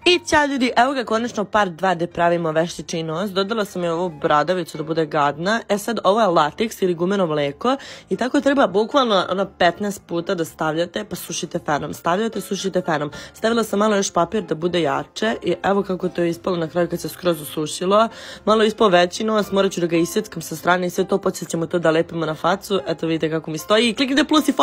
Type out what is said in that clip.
I ćao ljudi, evo ga konačno part 2 gde pravimo veštičiji nos. Dodala sam je ovu bradavicu da bude gadna. Sad ovo je lateks ili gumeno mleko i tako treba bukvalno 15 puta da stavljate pa sušite fenom. Stavljate, sušite fenom. Stavila sam malo još papir da bude jače i evo kako to je ispalo na kraju kad se skroz usušilo. Malo je ispao veći nos, morat ću da ga isjeckam sa strane i sve to, počet ćemo to da lepimo na facu. Eto vidite kako mi stoji. Kliknite plus i